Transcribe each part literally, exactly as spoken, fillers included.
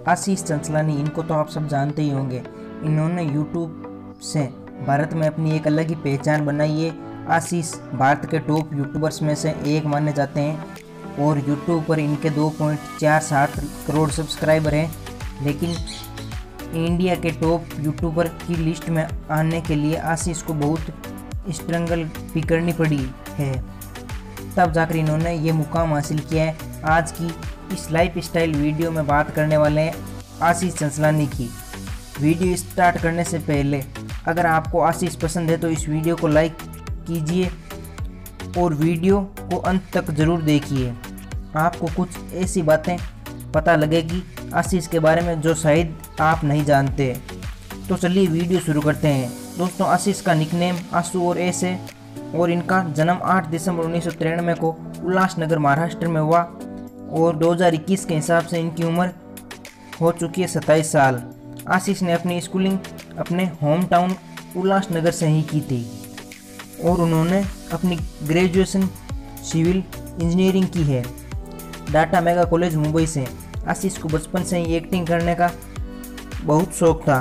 आशीष चंचलानी, इनको तो आप सब जानते ही होंगे। इन्होंने यूट्यूब से भारत में अपनी एक अलग ही पहचान बनाई है। आशीष भारत के टॉप यूट्यूबर्स में से एक माने जाते हैं और यूट्यूब पर इनके दो पॉइंट चार सात करोड़ सब्सक्राइबर हैं। लेकिन इंडिया के टॉप यूट्यूबर की लिस्ट में आने के लिए आशीष को बहुत स्ट्रगल भी करनी पड़ी है, तब जाकर इन्होंने ये मुकाम हासिल किया है। आज की इस लाइफ स्टाइल वीडियो में बात करने वाले हैं आशीष चंचलानी की। वीडियो स्टार्ट करने से पहले अगर आपको आशीष पसंद है तो इस वीडियो को लाइक कीजिए और वीडियो को अंत तक ज़रूर देखिए। आपको कुछ ऐसी बातें पता लगेगी आशीष के बारे में जो शायद आप नहीं जानते। तो चलिए वीडियो शुरू करते हैं। दोस्तों, आशीष का निकनेम आशू और एस है और इनका जन्म आठ दिसंबर उन्नीस सौ तिरानवे को उल्लासनगर महाराष्ट्र में हुआ और दो हज़ार इक्कीस के हिसाब से इनकी उम्र हो चुकी है सत्ताईस साल। आशीष ने अपनी स्कूलिंग अपने होम टाउन उल्लासनगर से ही की थी और उन्होंने अपनी ग्रेजुएशन सिविल इंजीनियरिंग की है डाटा मेगा कॉलेज मुंबई से। आशीष को बचपन से ही एक्टिंग करने का बहुत शौक था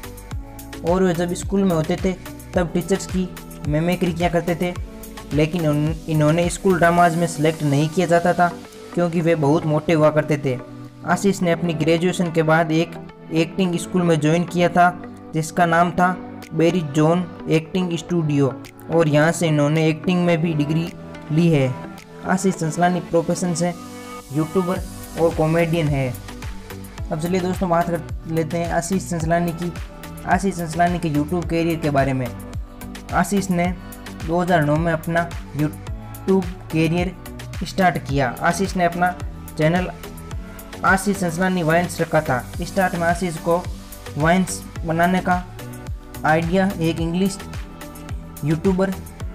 और वे जब स्कूल में होते थे तब टीचर्स की मिमिक्री किया करते थे, लेकिन इन्होंने स्कूल ड्रामाज में सेलेक्ट नहीं किया जाता था क्योंकि वे बहुत मोटे हुआ करते थे। आशीष ने अपनी ग्रेजुएशन के बाद एक एक्टिंग स्कूल में ज्वाइन किया था जिसका नाम था बेरी जॉन एक्टिंग स्टूडियो और यहाँ से इन्होंने एक्टिंग में भी डिग्री ली है। आशीष चंचलानी प्रोफेशन से यूट्यूबर और कॉमेडियन है। अब चलिए दोस्तों बात कर लेते हैं आशीष चंचलानी की आशीष चंचलानी के यूट्यूब कैरियर के बारे में। आशीष ने दो हज़ार नौ में अपना यूट्यूब कैरियर स्टार्ट किया। आशीष ने अपना चैनल आशीष चंचलानी वाइन्स रखा था। स्टार्ट में आशीष को वाइन्स बनाने का आइडिया एक इंग्लिश यूट्यूबर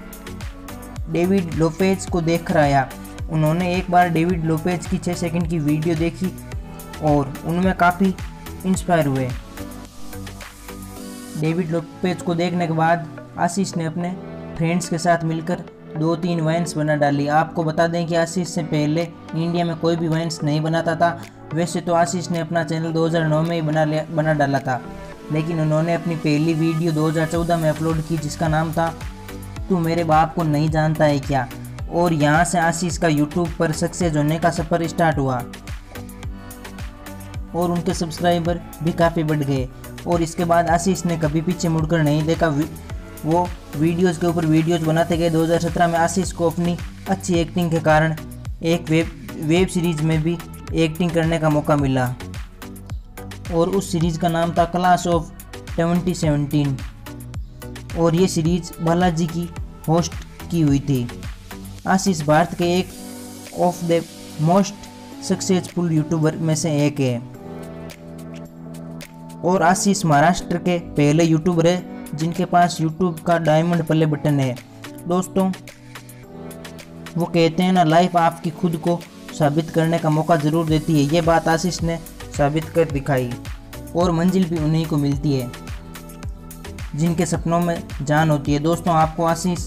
डेविड लोपेज को देख कर आया। उन्होंने एक बार डेविड लोपेज की छः सेकंड की वीडियो देखी और उनमें काफ़ी इंस्पायर हुए। डेविड लोपेज को देखने के बाद आशीष ने अपने फ्रेंड्स के साथ मिलकर दो तीन वाइन्स बना डाली। आपको बता दें कि आशीष से पहले इंडिया में कोई भी वाइन्स नहीं बनाता था। वैसे तो आशीष ने अपना चैनल दो हज़ार नौ में ही बना लिया बना डाला था, लेकिन उन्होंने अपनी पहली वीडियो दो हज़ार चौदह में अपलोड की जिसका नाम था तू मेरे बाप को नहीं जानता है क्या, और यहाँ से आशीष का यूट्यूब पर सक्सेस होने का सफ़र स्टार्ट हुआ और उनके सब्सक्राइबर भी काफ़ी बढ़ गए। और इसके बाद आशीष ने कभी पीछे मुड़कर नहीं देखा, वो वीडियोज़ के ऊपर वीडियोज़ बनाते गए। दो हज़ार सत्रह में आशीष को अपनी अच्छी एक्टिंग के कारण एक वेब वेब सीरीज़ में भी एक्टिंग करने का मौका मिला और उस सीरीज़ का नाम था क्लास ऑफ ट्वेंटी सेवनटीन और ये सीरीज़ बालाजी की होस्ट की हुई थी। आशीष भारत के एक of the most successful YouTuber में से एक है और आशीष महाराष्ट्र के पहले यूट्यूबर है जिनके पास यूट्यूब का डायमंड प्ले बटन है। दोस्तों, वो कहते हैं ना, लाइफ आपकी खुद को साबित करने का मौका ज़रूर देती है। ये बात आशीष ने साबित कर दिखाई और मंजिल भी उन्हीं को मिलती है जिनके सपनों में जान होती है। दोस्तों, आपको आशीष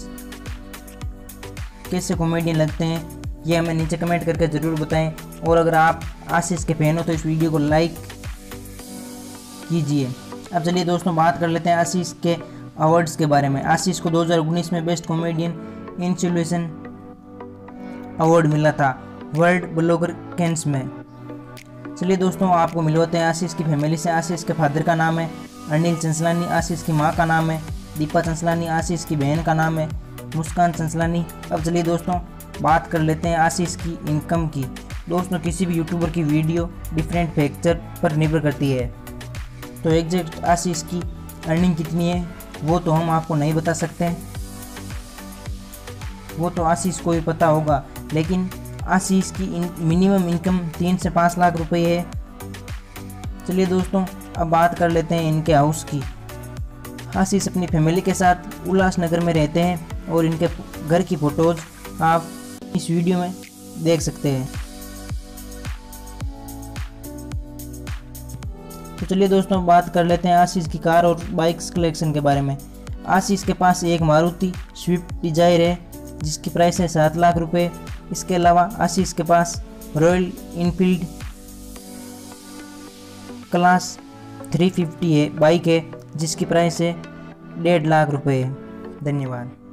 कैसे कॉमेडियन लगते हैं ये हमें नीचे कमेंट करके ज़रूर बताएं और अगर आप आशीष के फैन हो तो इस वीडियो को लाइक कीजिए। अब चलिए दोस्तों बात कर लेते हैं आशीष के अवार्ड्स के बारे में। आशीष को दो हज़ार उन्नीस में बेस्ट कॉमेडियन इंस्टीट्यूशन अवार्ड मिला था वर्ल्ड ब्लॉगर कैंस में। चलिए दोस्तों आपको मिलवाते हैं आशीष की फैमिली से। आशीष के फादर का नाम है अनिल चंचलानी, आशीष की माँ का नाम है दीपा चंचलानी, आशीष की बहन का नाम है मुस्कान चंचलानी। अब चलिए दोस्तों बात कर लेते हैं आशीष की इनकम की। दोस्तों, किसी भी यूट्यूबर की वीडियो डिफरेंट फैक्टर पर निर्भर करती है, तो एग्जैक्ट आशीष की अर्निंग कितनी है वो तो हम आपको नहीं बता सकते हैं, वो तो आशीष को ही पता होगा। लेकिन आशीष की इन मिनिमम इनकम तीन से पाँच लाख रुपए है। चलिए दोस्तों अब बात कर लेते हैं इनके हाउस की। आशीष अपनी फैमिली के साथ उल्लासनगर में रहते हैं और इनके घर की फ़ोटोज़ आप इस वीडियो में देख सकते हैं। तो चलिए दोस्तों बात कर लेते हैं आशीष की कार और बाइक्स कलेक्शन के बारे में। आशीष के पास एक मारुति स्विफ्ट डिजायर है जिसकी प्राइस है सात लाख रुपए। इसके अलावा आशीष के पास Royal Enfield class three fifty है बाइक है, जिसकी प्राइस है डेढ़ लाख रुपए। धन्यवाद।